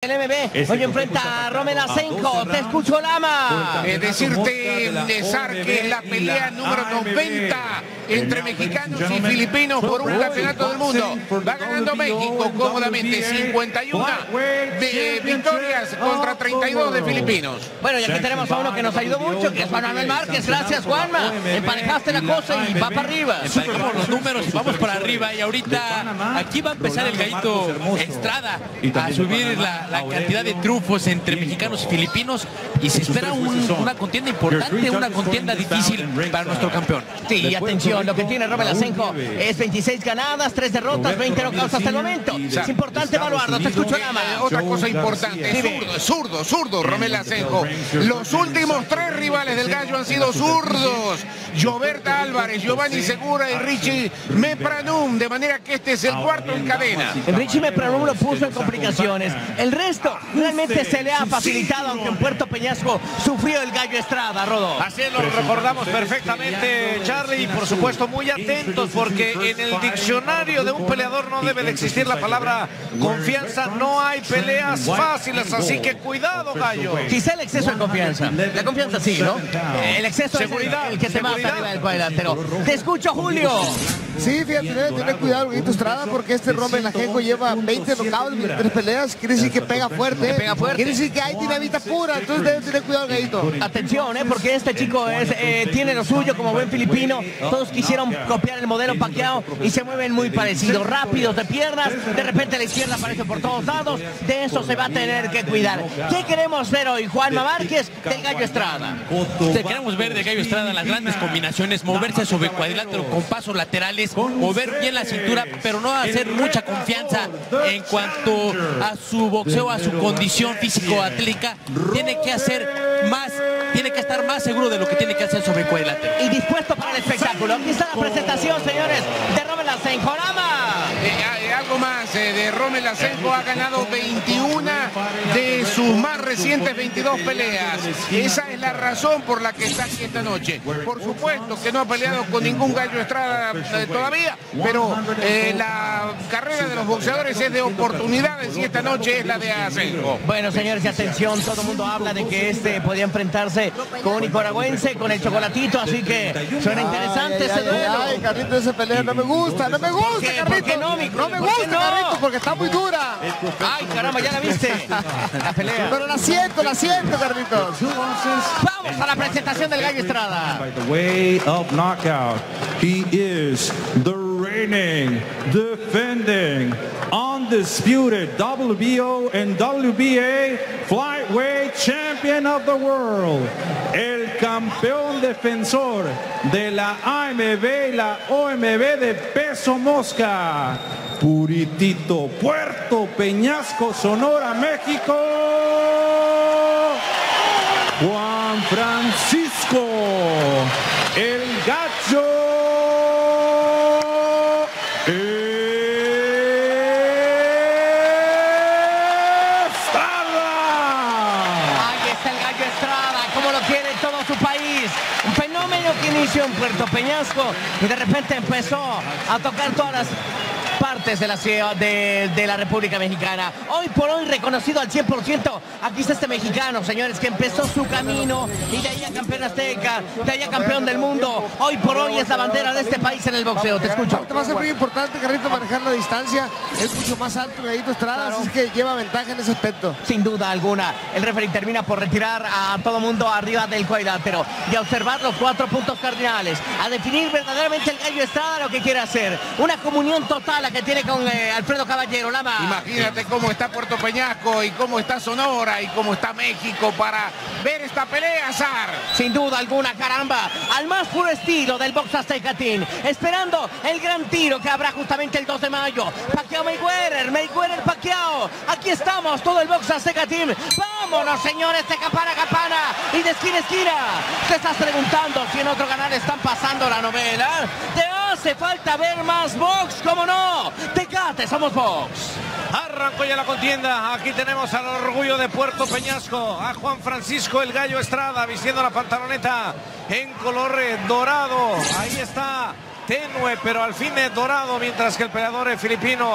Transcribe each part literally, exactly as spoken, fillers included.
del M B. Hoy enfrenta a Rommel Asenjo. Te escucho, Lama. Eh, decirte, Nezar, que es la pelea número noventa entre mexicanos y filipinos por un campeonato del mundo. Va ganando México cómodamente, cincuenta y uno de victorias contra treinta y dos de filipinos. Bueno, y aquí tenemos a uno que nos ayudó mucho, que es Juan Manuel Márquez. Gracias, Juanma. Emparejaste la cosa y va para arriba. Emparejamos los números y vamos para arriba. Y ahorita aquí va a empezar el Gallito Estrada a subir la, la cantidad de triunfos entre mexicanos y filipinos. Y se espera un, una contienda importante, una contienda difícil para nuestro campeón. Sí, atención, lo que tiene Rommel Asenjo es veintiséis ganadas, tres derrotas, veinte knockouts hasta el momento. Es importante evaluarlo, te escucho, Lama. Eh, otra cosa importante, es zurdo, es zurdo, zurdo, Rommel Asenjo. Los últimos tres rivales del Gallo han sido zurdos. Joberta Álvarez, Giovanni Segura y Richie Mepranum, de manera que este es el cuarto en cadena. El Richie Mepranum lo puso en complicaciones. El resto realmente se le ha facilitado, aunque en Puerto Peñasco sufrió el Gallo Estrada, Rodo. Así lo recordamos perfectamente, Charlie, y por supuesto muy atentos, porque en el diccionario de un peleador no debe de existir la palabra confianza. No hay peleas fáciles, así que cuidado, Gallo. Quizá el exceso de confianza. La confianza sí, ¿no? El exceso seguridad, es el, el que te mata arriba del cuadrilátero. Te escucho, Julio. Sí, fíjate, debe tener cuidado, Gallito Estrada, porque este Rommel Asenjo lleva veinte knockouts en tres peleas. Quiere decir que pega fuerte. Pega fuerte. Quiere decir que hay dinamita pura. Entonces debe tener cuidado, Gallito. Atención, ¿eh? Porque este chico es, eh, tiene lo suyo como buen filipino. Todos quisieron copiar el modelo Pacquiao y se mueven muy parecidos. Rápidos de piernas. De repente la izquierda aparece por todos lados. De eso se va a tener que cuidar. ¿Qué queremos ver hoy, Juanma Márquez, del Gallo Estrada? Te queremos ver de Gallo Estrada las grandes combinaciones, moverse sobre cuadrilátero con pasos laterales, mover bien la cintura, pero no hacer mucha confianza en cuanto a su boxeo, a su condición físico-atlética. Tiene que hacer más, tiene que estar más seguro de lo que tiene que hacer sobre cuadrilátero. Y dispuesto para el espectáculo. Aquí está la presentación, señores, de Rommel Asenjo. ¡Lama! Eh, algo más, eh, de Rommel Asenjo ha ganado veintiuna de sus más recientes veintidós peleas. Esa es la razón por la que está aquí esta noche. Por supuesto que no ha peleado con ningún Gallo Estrada eh, todavía, pero eh, la carrera de los boxeadores es de oportunidades y esta noche es la de Asenjo. Bueno, señores, y atención, todo el mundo habla de que este podía enfrentarse con un nicaragüense, con el Chocolatito, así que suena interesante ay, ese ay, duelo. Ay, Carlito, esa pelea no me gusta, no me gusta, ¿Por qué? Carlito. ¿Por qué no, mi No me ¿Por qué gusta, no? Carlito, porque está muy dura. Ay, caramba, ya la viste. La pelea. Pero la siento, la siento, Carlitos. Vamos a la presentación del Gallo Estrada. By the way of knockout, he is the reigning, defending, undisputed W B O and W B A flyweight champion of the world, el campeón defensor de la A M B y la O M B de peso mosca, Puritito, Puerto Peñasco, Sonora, México, Juan Francisco, el Gallo Estrada. Ahí está el Gallo Estrada, como lo quiere todo su país. Un fenómeno que inició en Puerto Peñasco y de repente empezó a tocar todas las partes de la ciudad de, de la República Mexicana. Hoy por hoy reconocido al cien por ciento. Aquí está este mexicano, señores, que empezó su camino y de ahí a campeón azteca, de ahí a campeón del mundo. Hoy por hoy es la bandera de este país en el boxeo. Te escucho. Va a ser muy importante, Carlito, manejar la distancia. Es mucho más alto que Gallito Estrada, así es que lleva ventaja en ese aspecto. Sin duda alguna. El referee termina por retirar a todo mundo arriba del cuadrilátero y a observar los cuatro puntos cardinales. A definir verdaderamente el Gallo Estrada lo que quiere hacer. Una comunión total la que tiene con eh, Alfredo Caballero. Lama. Imagínate cómo está Puerto Peñasco y cómo está Sonora y cómo está México para ver esta pelea, Zar. Sin duda alguna, caramba, al más puro estilo del box aztecatín, esperando el gran tiro que habrá justamente el dos de mayo. Pacquiao Mayweather, Mayweather Pacquiao. Aquí estamos, todo el box aztecatín. Vámonos, señores, de campana a campana y de esquina a esquina. Te estás preguntando si en otro canal están pasando la novela. Te hace falta ver más box, ¿cómo no? Tecate, somos box. Arrancó ya la contienda. Aquí tenemos al orgullo de Puerto Peñasco, a Juan Francisco el Gallo Estrada, vistiendo la pantaloneta en color dorado. Ahí está, tenue, pero al fin es dorado, mientras que el peleador filipino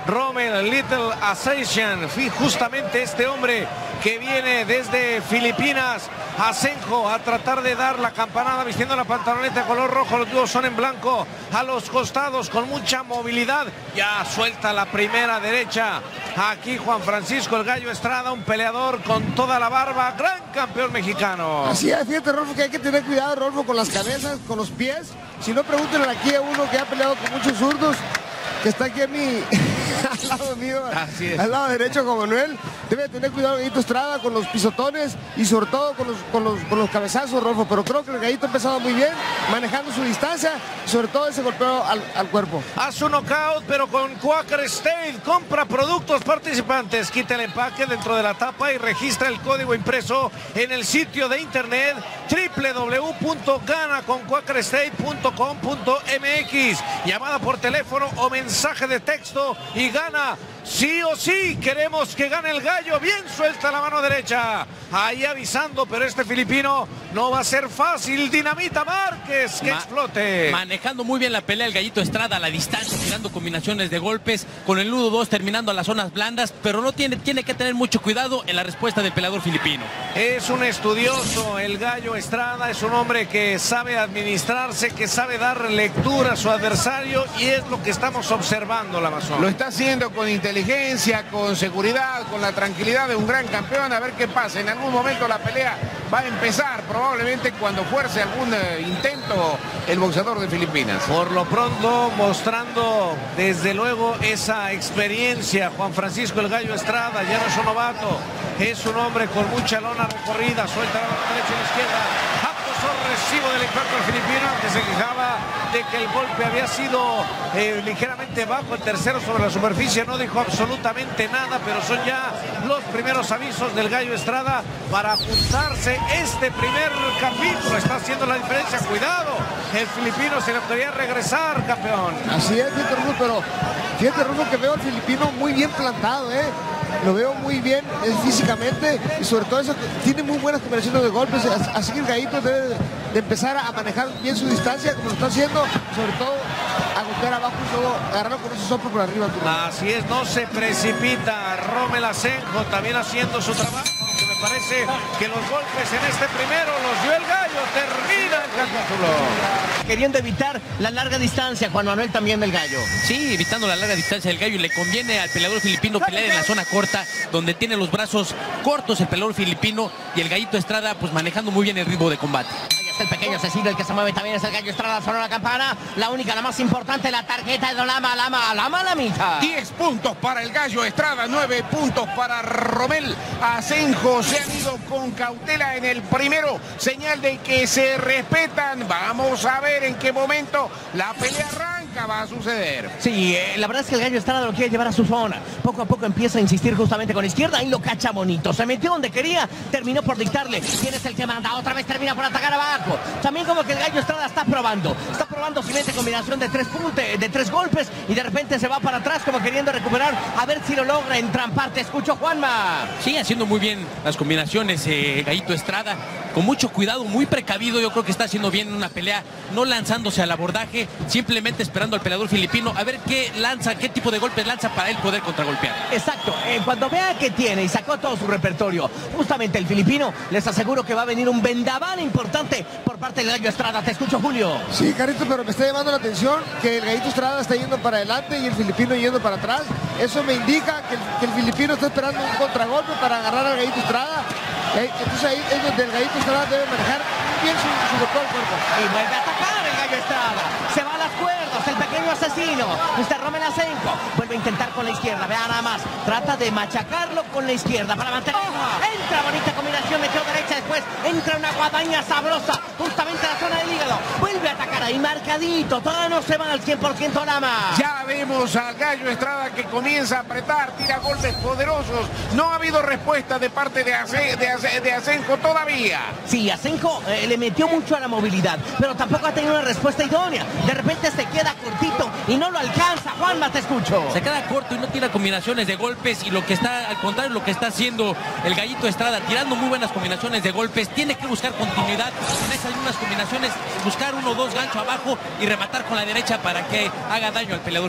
Rommel Little Ascension. Fui justamente este hombre que viene desde Filipinas, Asenjo, a tratar de dar la campanada vistiendo la pantaloneta de color rojo. Los dúos son en blanco a los costados con mucha movilidad. Ya suelta la primera derecha. Aquí Juan Francisco el Gallo Estrada, un peleador con toda la barba, gran campeón mexicano. Así es, fíjate, Rolfo, que hay que tener cuidado, Rolfo, con las cabezas, con los pies. Si no, pregúntenle aquí a uno que ha peleado con muchos zurdos, que está aquí a mi, al lado mío, Así es. al lado derecho, Juan Manuel. Debe tener cuidado el Gallito Estrada con los pisotones y sobre todo con los, con los, con los cabezazos, Rolfo. Pero creo que el Gallito ha empezado muy bien, manejando su distancia y sobre todo ese golpeo al, al cuerpo. Haz un knockout, pero con Quaker State. Compra productos participantes, quita el empaque dentro de la tapa y registra el código impreso en el sitio de internet doble u doble u doble u punto gana con quaker state punto com punto m x. Llamada por teléfono o mensaje de texto y gana. Sí o sí, queremos que gane el Gallo. Bien suelta la mano derecha. Ahí avisando, pero este filipino no va a ser fácil. Dinamita Márquez, que Ma explote. Manejando muy bien la pelea el Gallito Estrada a la distancia, tirando combinaciones de golpes, con el nudo dos terminando a las zonas blandas, pero no tiene, tiene que tener mucho cuidado en la respuesta del peleador filipino. Es un estudioso, el Gallo Estrada, es un hombre que sabe administrarse, que sabe dar lectura a su adversario y es lo que estamos observando, la Amazon. Lo está haciendo con inteligencia, con seguridad, con la tranquilidad de un gran campeón. A ver qué pasa. En algún momento la pelea va a empezar, probablemente cuando fuerce algún eh, intento el boxeador de Filipinas. Por lo pronto mostrando desde luego esa experiencia Juan Francisco el Gallo Estrada. Ya no es un novato, es un hombre con mucha lona recorrida. Suelta la mano derecha y la izquierda. Acto recibo del impacto filipino, que se quejaba de que el golpe había sido eh, ligeramente bajo. El tercero sobre la superficie no dijo absolutamente nada, pero son ya los primeros avisos del Gallo Estrada para ajustarse este primer capítulo. Está haciendo la diferencia. Cuidado, el filipino se le podría regresar, campeón. Así es, fíjate, Rufo, pero fíjate, Rufo, que veo al filipino muy bien plantado, ¿eh? Lo veo muy bien eh, físicamente y sobre todo eso, tiene muy buenas combinaciones de golpes, así que el Gallito debe de empezar a manejar bien su distancia como lo está haciendo, sobre todo a golpear abajo y luego agarrarlo con esos soplos por arriba. Así es, no se precipita. Rommel Asenjo también haciendo su trabajo, que me parece que los golpes en este primero los dio el Gallo. Termina el capítulo. Queriendo evitar la larga distancia, Juan Manuel, también del Gallo. Sí, evitando la larga distancia del Gallo. Le conviene al peleador filipino pelear en la zona corta, donde tiene los brazos cortos el peleador filipino, y el Gallito Estrada pues manejando muy bien el ritmo de combate. Ahí está el pequeño asesino, el que se mueve también es el Gallo Estrada. Sonó la campana, la única, la más importante, la tarjeta de Lama, Lama, Lama, Lamita. diez puntos para el Gallo Estrada, nueve puntos para Rommel Asenjo. Se han ido con cautela en el primero, señal de que se respetan. Vamos a ver en qué momento la pelea arranca, va a suceder. Sí, eh, la verdad es que el Gallo Estrada lo quiere llevar a su zona. Poco a poco empieza a insistir justamente con la izquierda y lo cacha bonito. Se metió donde quería, terminó por dictarle. ¿Quién es el que manda? Otra vez termina por atacar abajo. También como que el Gallo Estrada está probando. Está probando si mete combinación de tres puntos, de tres golpes y de repente se va para atrás como queriendo recuperar. A ver si lo logra entrampar. Te escucho, Juanma. Sí, haciendo muy bien las combinaciones eh, Gallito Estrada. Con mucho cuidado, muy precavido. Yo creo que está haciendo bien una pelea, no lanzándose al abordaje, simplemente esperando al peleador filipino a ver qué lanza, qué tipo de golpes lanza para él poder contragolpear. Exacto, eh, cuando vea que tiene y sacó todo su repertorio, justamente el filipino, les aseguro que va a venir un vendaval importante por parte del Gallo Estrada. Te escucho, Julio. Sí, Carito, pero me está llamando la atención que el Gallito Estrada está yendo para adelante y el filipino yendo para atrás. Eso me indica que el, que el filipino está esperando un contragolpe para agarrar al Gallito Estrada. Eh, entonces ahí es donde el Gallito Estrada debe manejar bien su, su golpe al cuerpo. Y vuelve a atacar el Gallo Estrada. Se va a las cuerdas, el pequeño asesino. mister Rommel Asenjo vuelve a intentar con la izquierda. Vea nada más. Trata de machacarlo con la izquierda para mantener. Entra bonita combinación, metió derecha después. Entra una guadaña sabrosa, justamente en la zona del hígado. Vuelve a atacar ahí, marcadito. Todavía no se van al cien por ciento Lama. Ya vemos al Gallo Estrada que comienza a apretar, tira golpes poderosos. No ha habido respuesta de parte de, Ace, de, Ace, de Asenjo todavía. Sí, Asenjo eh, le metió mucho a la movilidad, pero tampoco ha tenido una respuesta idónea. De repente se queda cortito y no lo alcanza. Juanma, te escucho. Se queda corto y no tira combinaciones de golpes, y lo que está, al contrario, lo que está haciendo el Gallito Estrada, tirando muy buenas combinaciones de golpes, tiene que buscar continuidad en esas mismas combinaciones, buscar uno o dos ganchos abajo y rematar con la derecha para que haga daño al peleador.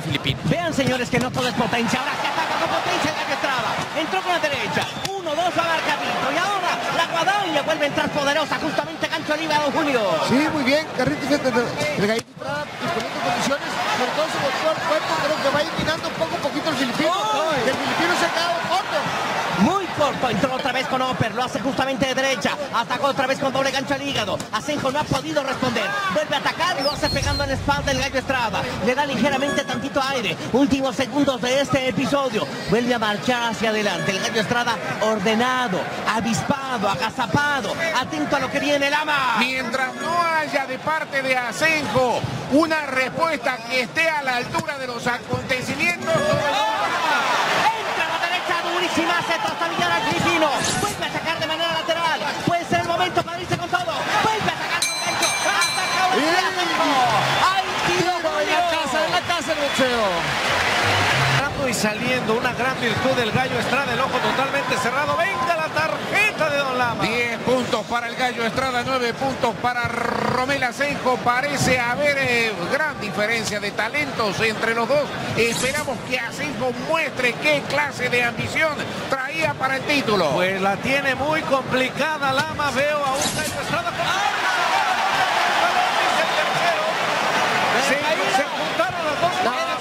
filipino. Vean, señores, que no todo es potencia. Ahora se ataca con potencia el Gallo Estrada. Entró con la derecha. Uno, dos, va a dar Carlito. Y ahora la guadaña vuelve a entrar poderosa. Justamente gancho al hígado, Julio. Sí, muy bien. Carrito, fíjate, el Gallito Estrada imponiendo condiciones. Sobre todo se volvió al cuerpo. Creo que va eliminando poco a poquito el filipino. ¡Oh! El filipino se ha quedado corto. Muy corto, entró otra vez con Upper, lo hace justamente de derecha, atacó otra vez con doble gancho al hígado, Asenjo no ha podido responder, vuelve a atacar y lo hace pegando en la espalda el Gallo Estrada, le da ligeramente tantito aire, últimos segundos de este episodio, vuelve a marchar hacia adelante, el Gallo Estrada ordenado, avispado, agazapado, atento a lo que viene Lama. Mientras no haya de parte de Asenjo una respuesta que esté a la altura de los acontecimientos, durísima, se trastabillar al filipino, vuelve a sacar de manera lateral, puede ser el momento para irse con todo, vuelve a sacar con gancho, ataca ahora sí Asenjo, ¡ay, tiro en la casa, en la casa el boxeo! Y saliendo, una gran virtud del Gallo Estrada, el ojo totalmente cerrado, venga la tarjeta de Don Lama. diez puntos para el Gallo Estrada, nueve puntos para Romel Asenjo. Parece haber eh, gran diferencia de talentos entre los dos. Esperamos que Asenjo muestre qué clase de ambición traía para el título. Pues la tiene muy complicada Lama, veo a un Gallo Estrada con... Se, se juntaron las dos.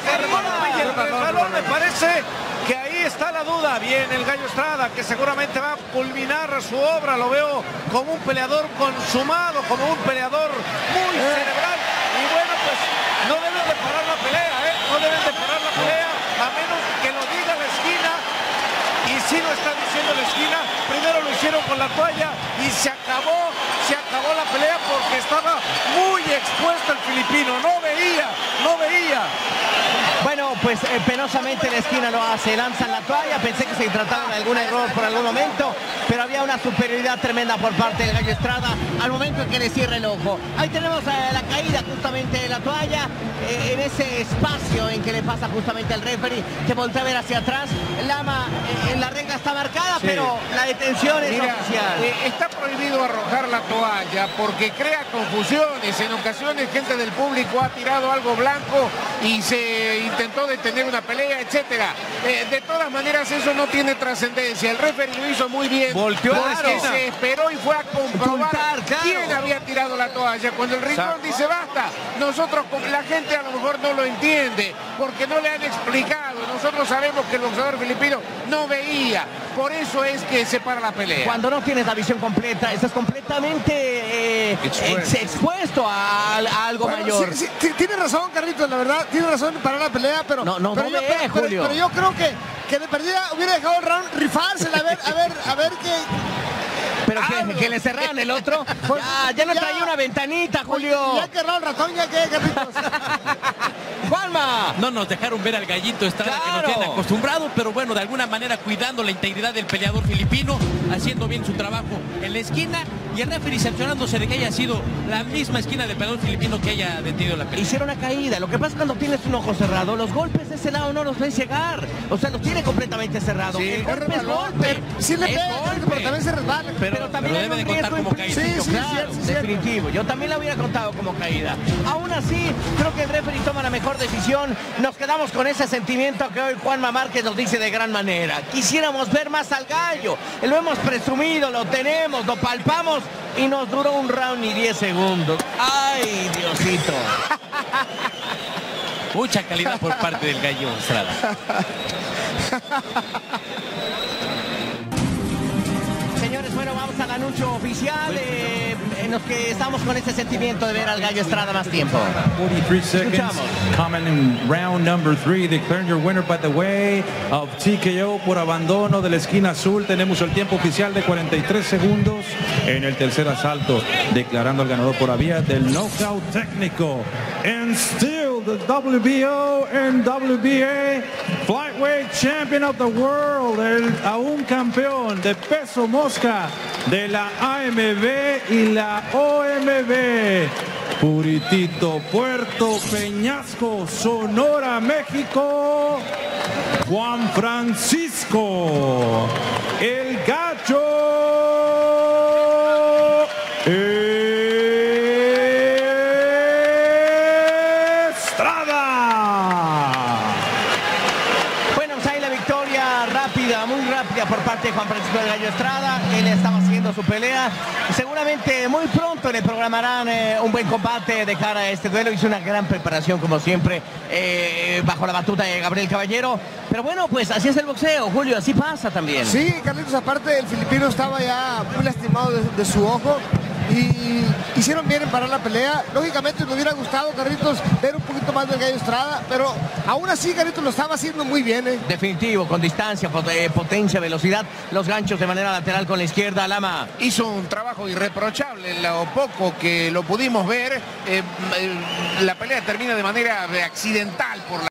Me parece que ahí está la duda. Bien el Gallo Estrada, que seguramente va a culminar su obra. Lo veo como un peleador consumado, como un peleador muy cerebral. Y bueno, pues no deben de parar la pelea, ¿eh? No deben de parar la pelea, a menos que lo diga la esquina. Y si lo está diciendo la esquina, primero lo hicieron con la toalla y se acabó, se acabó la pelea porque estaba muy expuesto el filipino. No veía, no veía. Bueno, pues eh, penosamente la esquina lo hace, lanzan la toalla, pensé que se trataba de algún error por algún momento, pero había una superioridad tremenda por parte del Gallo Estrada al momento en que le cierra el ojo. Ahí tenemos eh, la caída justamente de la toalla, eh, en ese espacio en que le pasa justamente al referee, que voltea a ver hacia atrás. Lama, eh, en la regla está marcada, sí, pero la detención es Mira, oficial. Eh, está prohibido arrojar la toalla porque crea confusiones. En ocasiones gente del público ha tirado algo blanco y se intentó detener una pelea, etcétera. Eh, de todas maneras, eso no tiene trascendencia. El referee lo hizo muy bien. Volteó a la porque esquina. se esperó y fue a comprobar Contar, claro. quién había tirado la toalla. Cuando el rincón dice basta, nosotros, la gente a lo mejor no lo entiende porque no le han explicado. Nosotros sabemos que el boxeador filipino no veía. Por eso es que se para la pelea. Cuando no tienes la visión completa, estás completamente eh, ex expuesto a, a algo Bueno, mayor. Sí, sí, tiene razón, Carlitos, la verdad, tiene razón para la pelea, pero, No, no, pero, no yo, ve, pero, pero- Julio. pero yo creo que, que de perdida hubiera dejado el round rifársela, a ver, a ver, a ver qué. Pero Ah, que, que le cerraran el otro. Pues, Ya, ya no ya. traía una ventanita, Julio. Ya que el ratón, ya que, Carlitos. Juanma. No nos dejaron ver al Gallito Estrada, que Claro. nos tienen acostumbrados, pero bueno, de alguna manera cuidando la integridad del peleador filipino, haciendo bien su trabajo en la esquina y el referee sancionándose de que haya sido la misma esquina del peleador filipino que haya detenido la pelea. Hicieron una caída. Lo que pasa es cuando tienes un ojo cerrado, los golpes de ese lado no los ves llegar. O sea, los tiene completamente cerrado. Sí, el es golpe es golpe. Sí le Es pega, Carlitos, pero también se resbala. Pero, Pero también hay debe un de contar riesgo como caída. implícito, Sí, sí, claro, cierto, cierto. definitivo. Yo también la hubiera contado como caída. Aún así, creo que el referee toma la mejor decisión. Nos quedamos con ese sentimiento que hoy Juanma Márquez nos dice de gran manera. Quisiéramos ver más al Gallo. Lo hemos presumido, lo tenemos, lo palpamos y nos duró un round y diez segundos. ¡Ay, Diosito! Mucha calidad por parte del Gallo Estrada. Señores, bueno, vamos al anuncio oficial eh, en los que estamos con ese sentimiento de ver al Gallo Estrada más tiempo. forty-three seconds. Escuchamos. Coming in round number three, declaring your winner by the way of T K O por abandono de la esquina azul. Tenemos el tiempo oficial de cuarenta y tres segundos en el tercer asalto, declarando al ganador por la vía del knockout técnico. And still the W B O and W B A Flyweight Champion of the World, el aún campeón de peso mosca de la A M B y la O M B. Puritito, Puerto Peñasco, Sonora, México, Juan Francisco, el Gallo Estrada. ante Juan Francisco del Gallo Estrada. Él estaba haciendo su pelea. Seguramente muy pronto le programarán eh, un buen combate de cara a este duelo. Hizo una gran preparación, como siempre, eh, bajo la batuta de Gabriel Caballero. Pero bueno, pues así es el boxeo, Julio, así pasa también. Sí, Carlitos, aparte el filipino estaba ya muy lastimado de, de su ojo y hicieron bien en parar la pelea. Lógicamente me hubiera gustado, Carlitos, ver un poquito más del Gallo Estrada, pero aún así, Carlitos, lo estaba haciendo muy bien, ¿eh? Definitivo, con distancia, potencia, velocidad, los ganchos de manera lateral con la izquierda, Lama. Hizo un trabajo irreprochable en lo poco que lo pudimos ver. Eh, la pelea termina de manera accidental por la